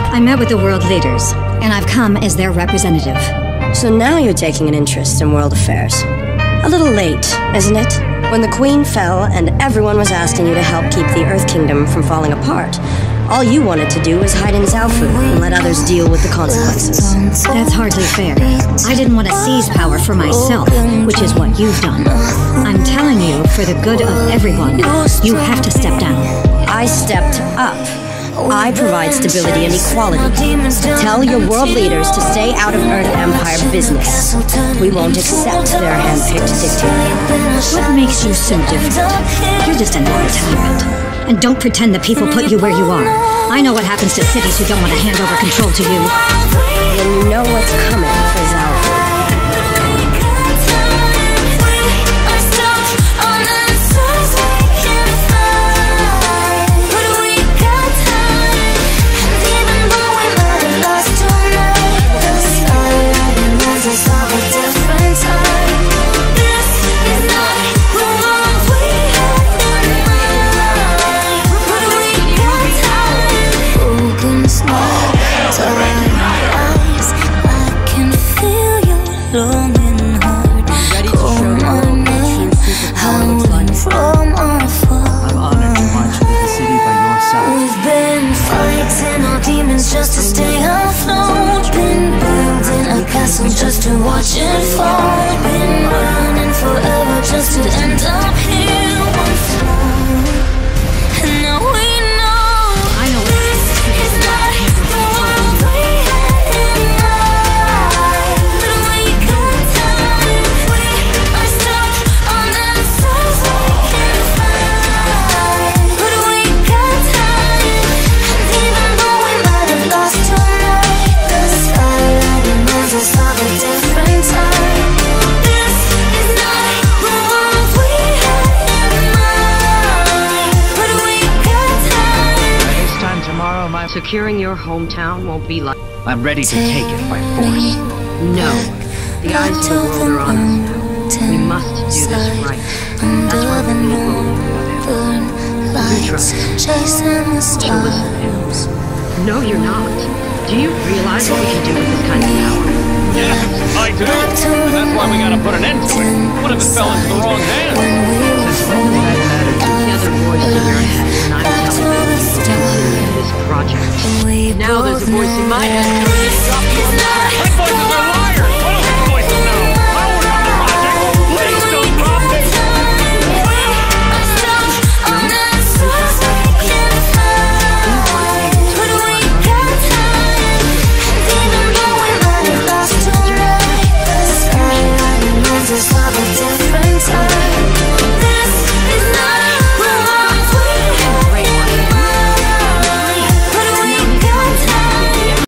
I met with the world leaders, and I've come as their representative. So now you're taking an interest in world affairs. A little late, isn't it? When the Queen fell and everyone was asking you to help keep the Earth Kingdom from falling apart, all you wanted to do was hide in Zaofu and let others deal with the consequences. That's hardly fair. I didn't want to seize power for myself, which is what you've done. I'm telling you, for the good of everyone, you have to step down. I stepped up. I provide stability and equality. Tell your world leaders to stay out of Earth Empire business. We won't accept their hand-picked dictator. What makes you so different? You're just another tyrant. And don't pretend the people put you where you are. I know what happens to cities who don't want to hand over control to you. Then you know what's coming for Zaofu. Just to stay afloat, been building a castle just to watch it fall, been running forever just to end up here once more. And now we know, this is not the world we had in mind. But we got time, we are stuck on answers we can't find. But we got time, and even though we might have lost tonight, the skyline reminds us of a different time. This is not the world we had in mind, but we got time. This time tomorrow, securing your hometown won't be like... I'm ready to take it by force. No. The eyes of the world are on us now. We must do this right. That's why we're you trust him. You listen to him. No, you're not. Do you realize what we can do with this kind of power? Yeah, I do. And that's why we gotta put an end to it. What if it fell into the wrong hands? Since when did that matter to the other voice in your head? And I'm telling you, you don't do this project. Now there's a voice in my head.